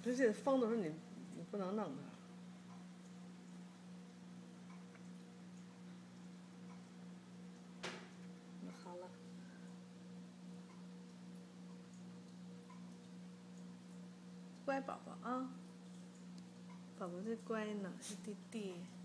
而且放的时候你不能弄它。好了，乖宝宝啊，宝宝最乖呢，是弟弟。